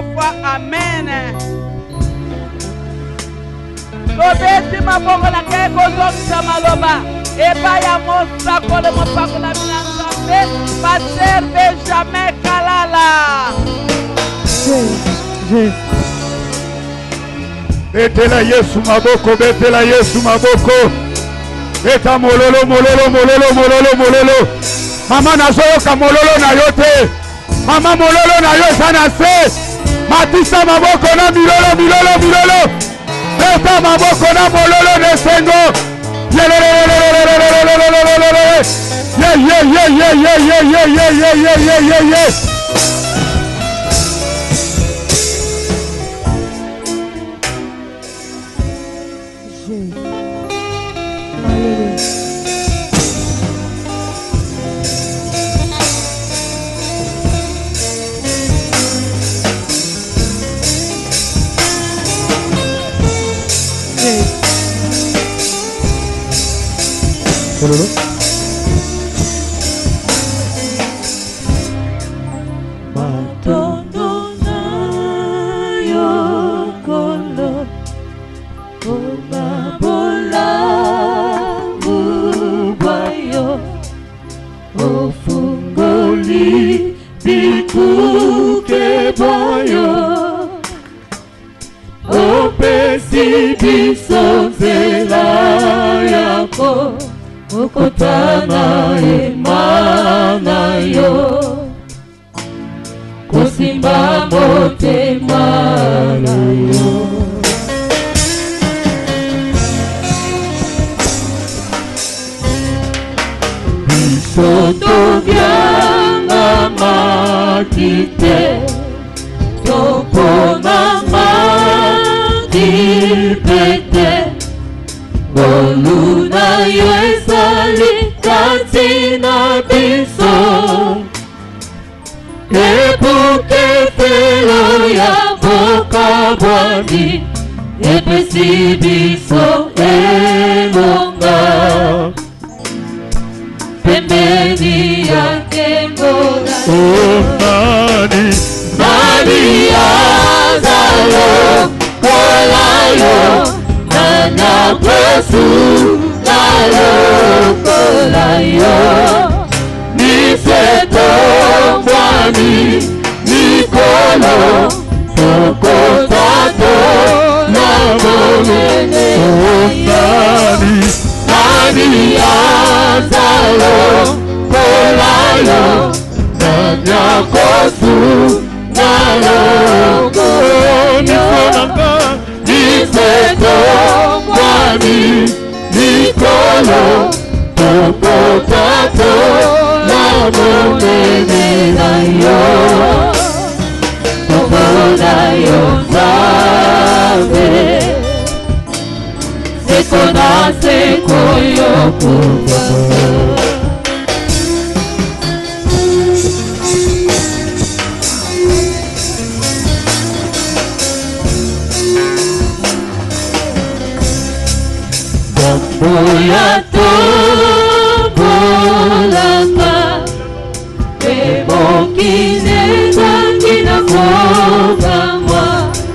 fois. Amen. Lobeti mabongo na keko zokisa maloba. Eba ya monsa kole mopako na minangambe. Pasteur Benjamin Kalala. Betela Yesu maboko, betela Yesu maboko. Beta mololo, mololo, mololo, mololo, mololo. Mama nazoyoka mololo na yote. Mama mololo na yo sana se. Matisa maboko na milolo, milolo, milolo. Beta maboko na mololo ne sengo. Yeah, yeah, yeah, yeah, yeah, yeah, yeah, yeah, yeah, yeah, yeah, yeah, yeah. Okotana emana yo Kosimba mote mana yo Bisoto vyanga makite Topona makipete Boluna yo esali katina biso Epuke telo ya boka bwani Epesi biso elonga Pembeni ya kengola nani Maria zalo Kolayo Nana Presu Nalo Kolayo Niseto Mwani Nikolo Toko Tato Namomene nani Nani Azalo Kolayo Nanya Kosu Nalo Kolayo Niseto Mwani Nikolo Toko Tato Namomene Nayo Toko Nayo Zabe Seko na seko yoko Boya to bolanga Ebokine zangina kogamwa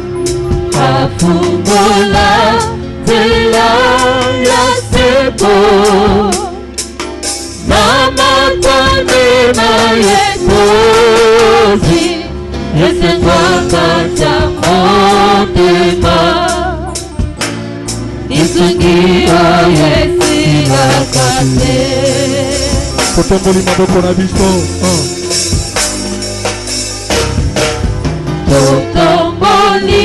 Afungola tela ya sebo Mama kwane na yekozi Ese twaka cha motema Isungiyo yesila kate Kotomboli maboko na biso Kotomboli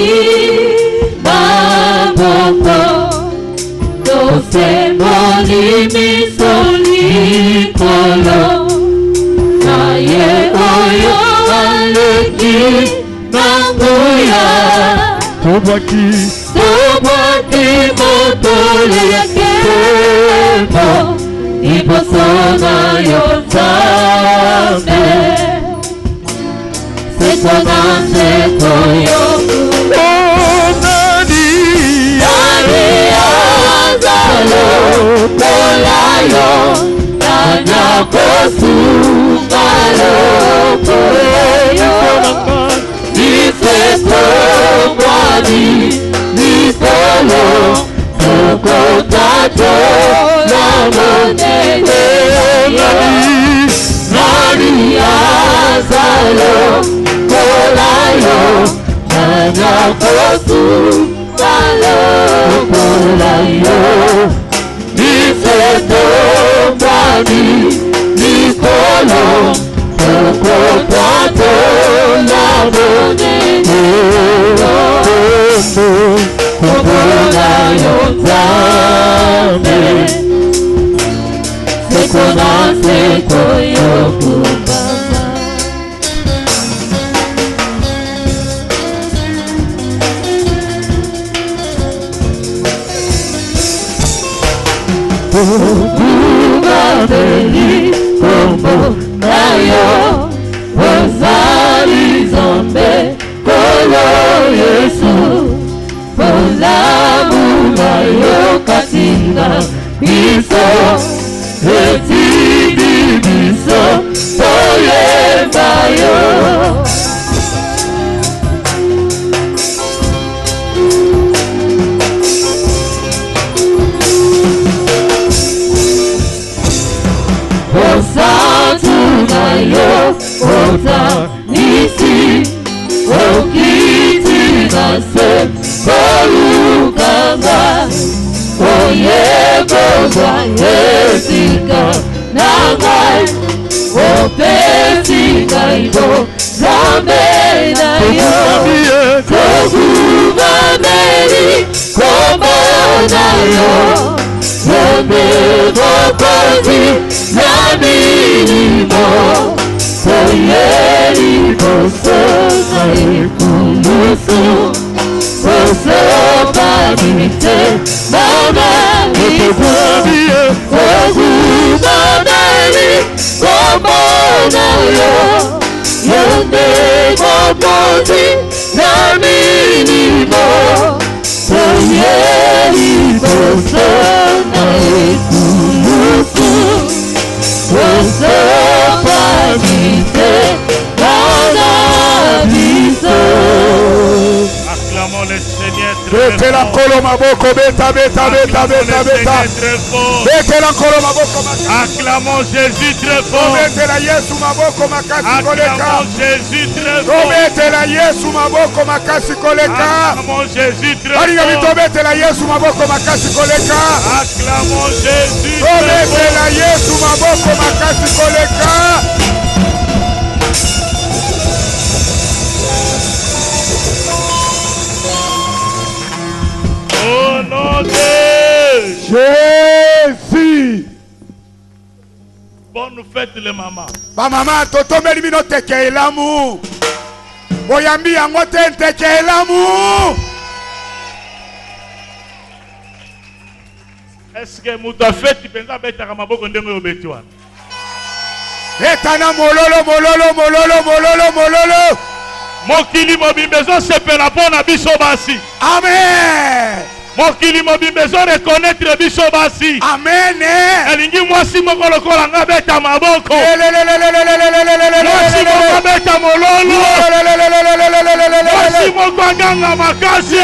maboko Tosemboli misoli kolo Naye oyo aleki nanguya Tobaki Tobaki motole ya kemo Ibosona yozame Seko na seko yoku nani Nani azalo Kolayo Nanya kosu Malo Koleyo Niseto Mwani Nikolo Tokotato Lamonene Nani Azalo Kolayo Nanya Kosu Malo Kolayo Niseto Mwani Nikolo Tokotato Lamonene Kolayo Zame Sekona Sekoyo Kubaba Kubabeli Kombo Nayo Ozali Zombe Kolo Yesu Olamu Nayo Katinga Biso Etidi Biso Toye Bayo Osatu Nayo Ota Nisi Okiti Nase Korukanga Oyebogwa Esika Nangai Opesika Ibo Zambe Nayo Togumameli Komo Nayo Yombe Bokozi Naminimo Soyeri Boso Naikulusu Boso Pamite Mama Iso Ogumameli Komonayo Yombe Bokozi Naminimo Soyeri Boso Naikulusu Boso Pamite Mama Iso. Acclamons le Seigneur très Bete la fort. kolo maboko beta beta beta beta beta. Très fort. Bete la kolo maboko makasi. Acclamons Jésus très fort. Bete la Yesu maboko makasi koleka. Acclamons Jésus très fort. Bete la Yesu maboko makasi koleka. Acclamons Jésus très Bariga bito fort. bete la Yesu maboko makasi koleka. Acclamons Jésus très Bete fort. la Yesu maboko makasi koleka. Au nom de Jésus. bonne fête les mamans. Ba mama totombeli bino teke elamu. Boyambi yango te teke elamu. Est-ce que mutu afeti penza betaka maboko ndenge oyo beti wana? Etana mololo mololo mololo mololo mololo. Mokili mobimba ezosepela mpo na biso basi. Amen. Mokili mobimba ezoreconnaître biso basi. Amen. Elingi mwasi moko lokola nga beta maboko. Mwasi Mwasi moko beta mololo. Mwasi moko aganga makasi.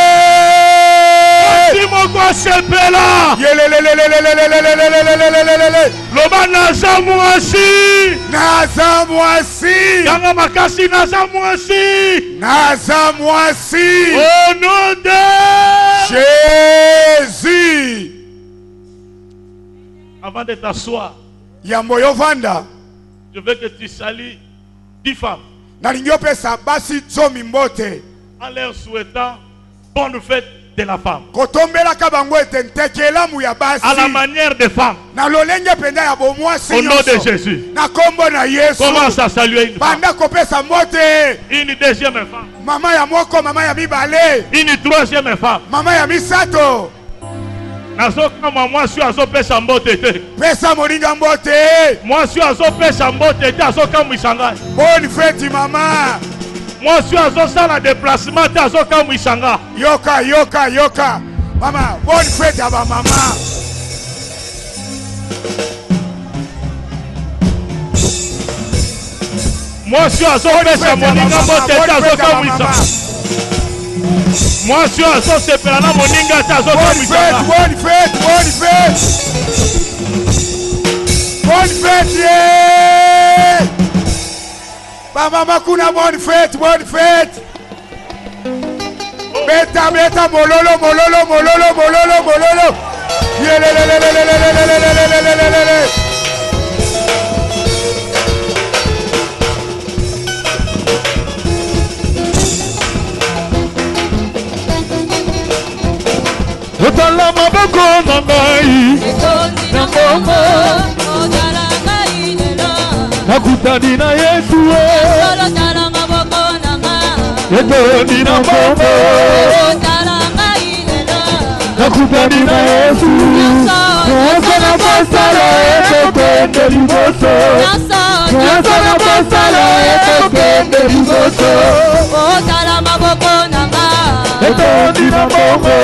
Mwasi moko asepela. Loba naza mwasi. Naza mwasi. Ganga makasi naza mwasi. Naza mwasi. Au nom de Jésus. Avant de t'asseoir, Yambo yovanda. je veux que tu salues 10 femmes Nalingi opesa basi zomi mbote. en leur souhaitant bonne fête de la femme. Kotombelaka bango ete nteke elamu ya basi. À la manière des femmes. Na lolenge penda ya bomwasi Au nom de nyonso. Jésus. Na kombo na Yesu. Commence à saluer une femme. Banda kopesa mbote. Une deuxième femme. Mama ya moko, mama ya mibale. Une troisième femme. Mama ya misato. Nazokama mwasi azopesa mbote te. Pesa moninga mbote. Mwasi azopesa mbote te azokamwisa ngai. Bonne fête mama. Mwasi azosala déplacement te azokamwisa ngai. Yoka yoka yoka. Mama, bonne fête à ma maman. Mwasi azopesa moninga mbote te azokamwisa. Moi, je suis à son sepelana, mon ninga, à son Bonne fête, bonne fête, bonne fête. Bonne fête, yeah. Maman kuna bonne fête, bonne fête. Beta, beta, mololo, mololo, mololo, mololo, mololo. Otala maboko na ngai na mbongo nakutani na Yesu otala maboko na ngai etoni na mbongo nakutani na Yesu nyonso na basala ekokende liboso nyonso na basala ekokende liboso otala maboko na ngai etoni na mbongo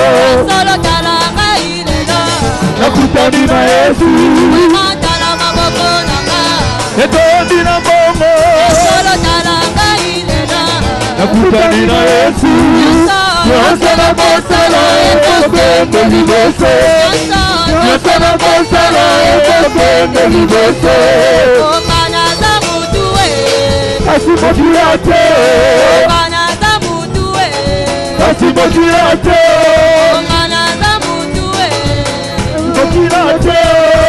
nakutani na Yesu otala maboko na ngai etoni na mbongo nakutani na Yesu nyonso na basala ekokende liboso nyonso na basala ekokende liboso kasi mokila te kasi mokila te mokila te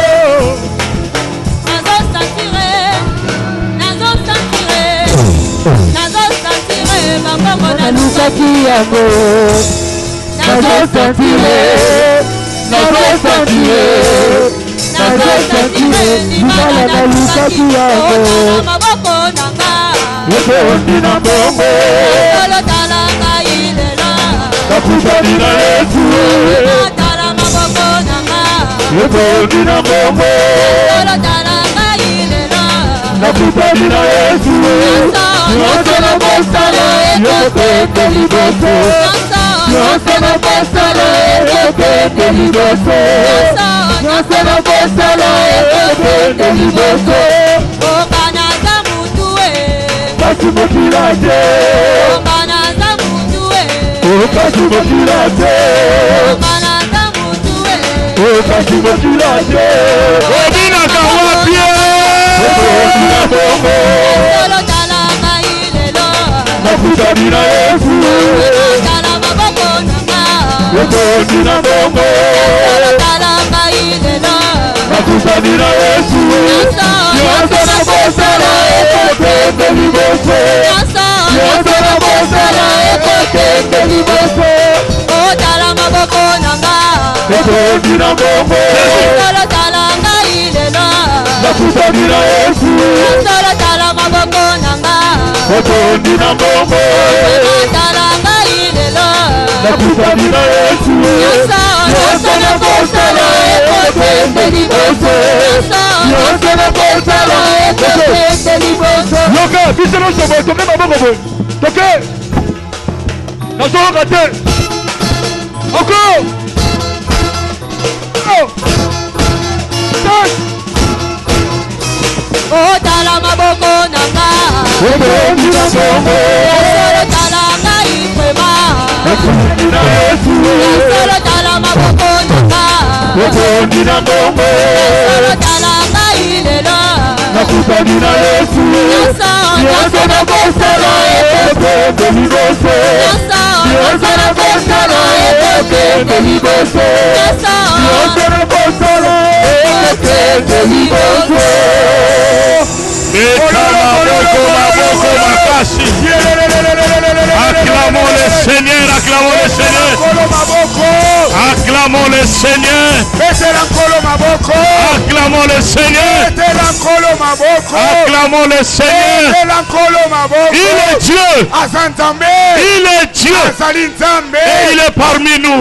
nalukaki yango nazosantire libala nalukaki yango etondi na mbongo nakutani na Yesu etondi na mbongo nakutani na Yesu nyonso na basala ekokende liboso nyonso na basala ekokende liboso nyonso na basala ekokende liboso kasi mokila te kasi mokila te kasi mokila te obinaka wapie obina bongo nakutani na Yesu etondi na mbongo nakutani na Yesu nyonso na basala ekokende liboso nyonso na basala ekokende liboso etondi na mbongo nakutani na Yesu etondi na mbongo nakutani na Yesu nyonso na basala ekokende liboso nyonso na basala ekokende liboso yoka biso nyonso boye toke maboko boye toke nazoyoka te oko otala maboko na ngai etondi na mbongo otala ngai kwema nakutani na Yesu otala maboko na ngai etondi na mbongo otala ngai lelo nakutani na Yesu nyonso na basala ekokende liboso nyonso na basala ekokende liboso nyonso na basala ekokende liboso maboko makasi. Acclamons le Seigneur, acclamons le Seigneur. Acclamons le Seigneur. Acclamons le Seigneur. Acclamons le Seigneur. Il est Dieu. Il est Dieu. Et il est parmi nous.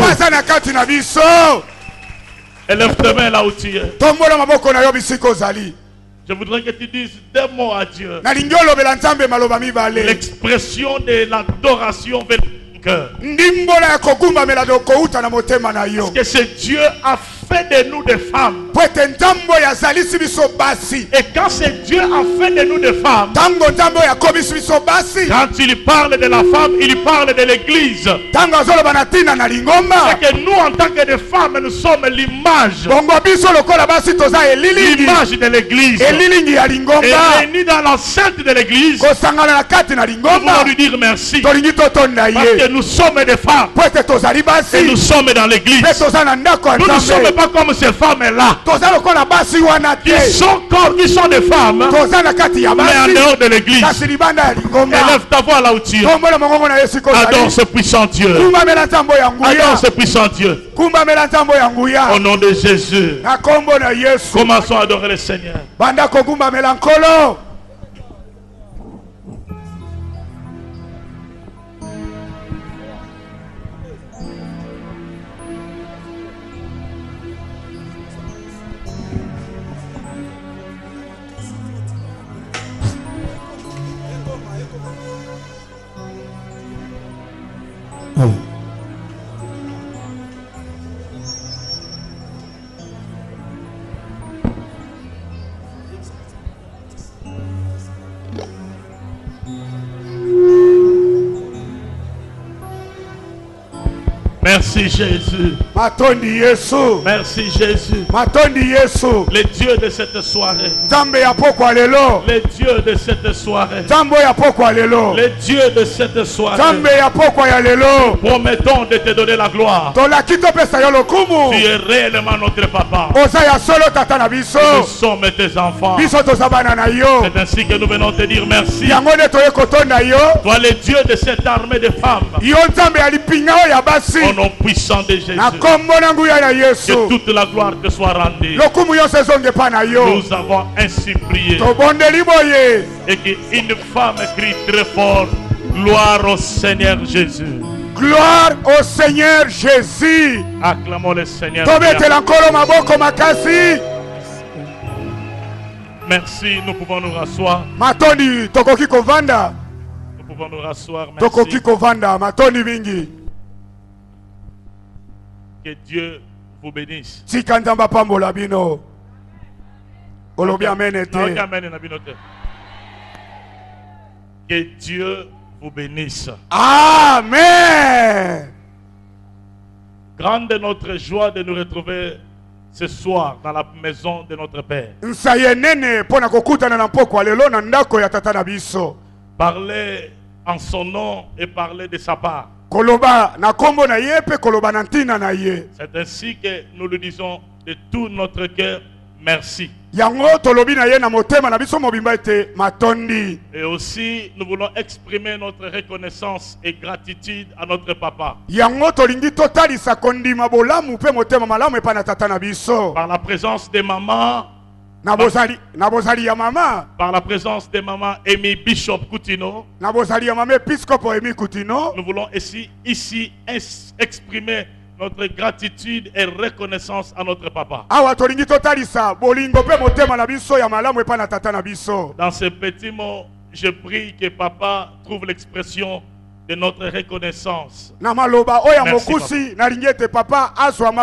Élève tes mains là où tu es. Je voudrais que tu dises deux mots à Dieu. L'expression de l'adoration vers le cœur. Ce que ce Dieu a fait de nous des femmes. Et quand c'est Dieu a fait de nous des femmes, quand il parle de la femme, il parle de l'église. C'est que nous en tant que des femmes, nous sommes l'image de l'église. Et réunis dans l'enceinte de l'église, nous voulons lui dire merci. Parce que nous sommes des femmes. Et nous sommes dans l'église. Nous ne sommes pas comme ces femmes-là qui sont des femmes, mais en dehors de l'église. Élève ta voix là où tu es. Adore ce puissant Dieu. Adore ce puissant Dieu. Au nom de Jésus, commençons à adorer le Seigneur. Merci Jésus. Merci Jésus. Le Dieu de cette soirée. Le Dieu de cette soirée. Le Dieu de cette soirée. Nous promettons de te donner la gloire. Tu es réellement notre papa. Nous sommes tes enfants. C'est ainsi que nous venons te dire merci. Toi le Dieu de cette armée de femmes. Au nom puissant de Jésus, que toute la gloire te soit rendue. Nous avons ainsi prié. Et qu'une femme crie très fort: gloire au Seigneur Jésus. Gloire au Seigneur Jésus. Acclamons le Seigneur. Merci, nous pouvons nous rasseoir. Nous pouvons nous rasseoir. Merci. Que Dieu vous bénisse. Que Dieu vous bénisse. Amen. Grande est notre joie de nous retrouver ce soir dans la maison de notre Père. Parler en son nom et parler de sa part. C'est ainsi que nous le disons de tout notre cœur, merci. Et aussi, nous voulons exprimer notre reconnaissance et gratitude à notre papa. Par la présence de maman. Par la présence de maman Amy Bishop Coutinho, nous voulons ici exprimer notre gratitude et reconnaissance à notre papa. Dans ces petits mots, je prie que papa trouve l'expression de notre reconnaissance. Merci, papa.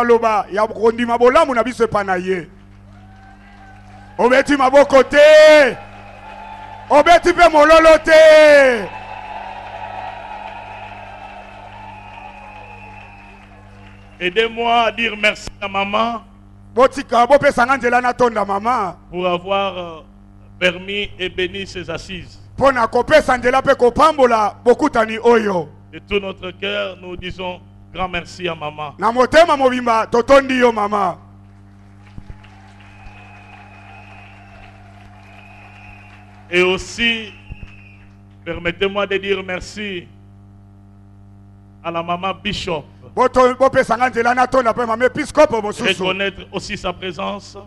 Obeti maboko te. Obeti pe mololo te. Aidez-moi à dire merci à maman pour avoir permis et béni ses assises. De tout notre cœur, nous disons grand merci à maman. Et aussi, permettez-moi de dire merci à la maman Bishop. Reconnaître aussi sa présence.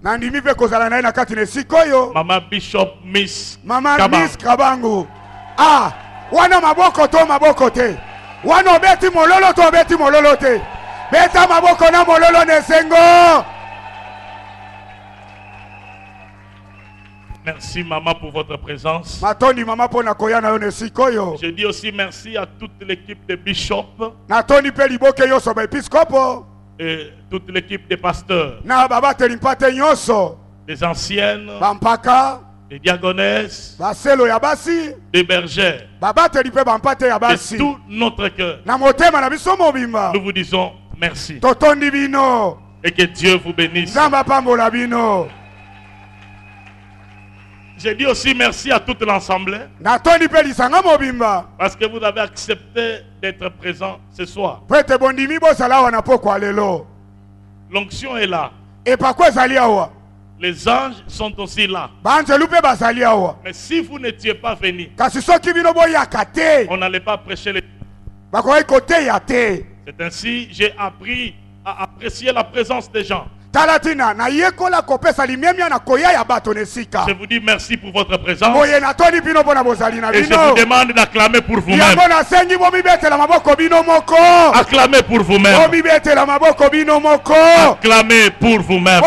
Maman Bishop Miss Kabangu. Ah, wana maboko to maboko te. Wana obeti mololo to obeti mololo te. Beta maboko na mololo nesengo. Merci maman pour votre présence. Je dis aussi merci à toute l'équipe de Bishop. et toute l'équipe des pasteurs, des anciennes, des diagonesses, des bergères, de tout notre cœur, nous vous disons merci. Et que Dieu vous bénisse. J'ai dit aussi merci à toute l'Assemblée parce que vous avez accepté d'être présent ce soir. L'onction est là. Les anges sont aussi là. Mais si vous n'étiez pas venus, on n'allait pas prêcher les... C'est ainsi que j'ai appris à apprécier la présence des gens. Je vous dis merci pour votre présence. Et je vous demande d'acclamer pour vous-même. Acclamez pour vous-même. Acclamez pour vous-même.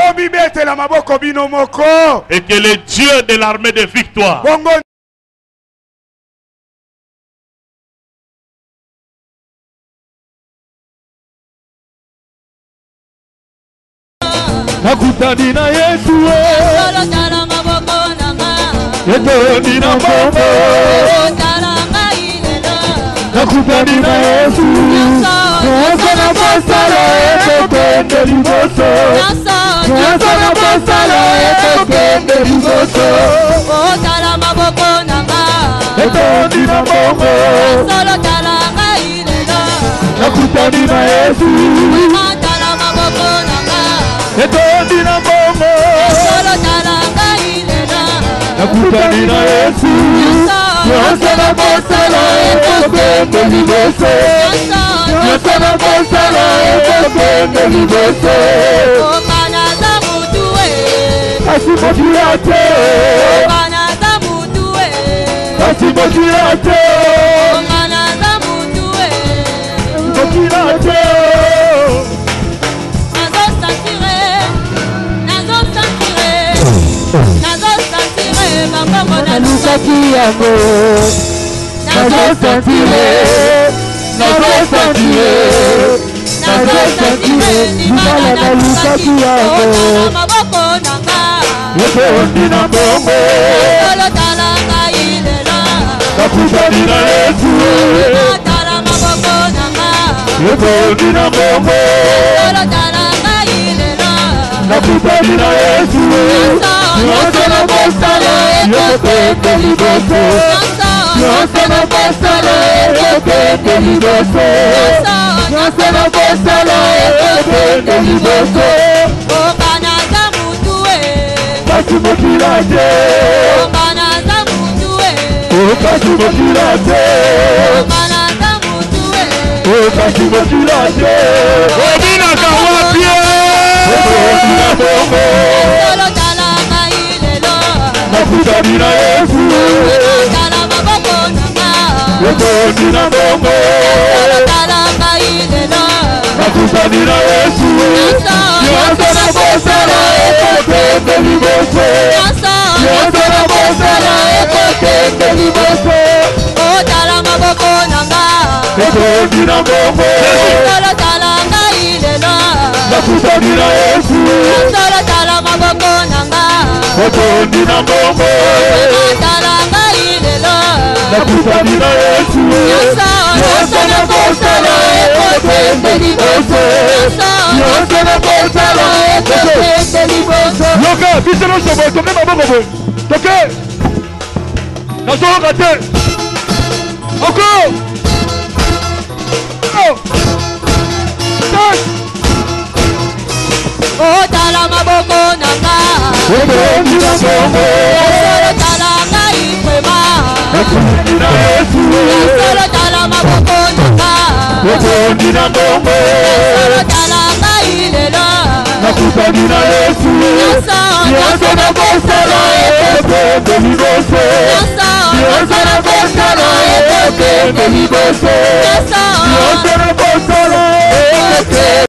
Et que le Dieu de l'armée de victoire nakutani na Yesu yetoni na Mungu nakutani na Yesu sana pasala etokende liboso sana pasala etokende liboso otala maboko nanga yetoni na Mungu solo tala ngailelo nakutani na Yesu otala maboko nanga yetoni na Mungu solo tala ngailelo nakutani na Yesu sana pasala etokende liboso sana pasala etokende liboso okanaza mutuwe asimokirate okanaza mutuwe asimokirate okanaza mutuwe asimokirate nazo sentire maboko na nalukaki yango nazo sentire libala nalukaki yango maboko nanga yetondi na Mungu solo tala ngailelo nakutani na Yesu tala maboko nanga yetondi na Mungu solo tala ngailelo nakutani na Yesu nyonso na kosala ekokende liboso nyonso na kosala ekokende liboso nyonso na kosala ekokende liboso okanaza mutuwe kasimokila te okanaza mutuwe okasimokila te okanaza mutuwe okasimokila te Obinaka wapie okondina Mungu solo tala ngailelo nakutani na Yesu tala maboko nanga okondina Mungu solo tala ngailelo nakutani na Yesu nyonso na kosala ekokende liboso nyonso na kosala ekokende liboso otala maboko nanga okondina Mungu solo tala ngailelo nakutani na Yesu solo tala maboko nanga okondina Mungu tala ngailelo nakutani na Yesu nyonso na kosala ekokende liboso nyonso na kosala ekokende liboso yoka biso nyonso boye toke maboko boye toke nazoyoka te oko otala maboko nanga okondina Mungu solo tala ngaikwema nakutani na Yesu solo tala maboko nanga okondina Mungu solo tala ngailelo nakutani na Yesu nyonso na kosala ekokende liboso nyonso na kosala ekokende liboso nyonso na kosala ekokende